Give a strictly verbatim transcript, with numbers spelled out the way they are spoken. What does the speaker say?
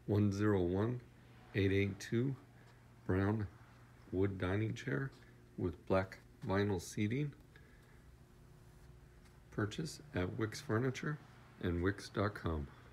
one zero one eight eight two brown wood dining chair with black vinyl seating. Purchase at Wix Furniture and Wix dot com.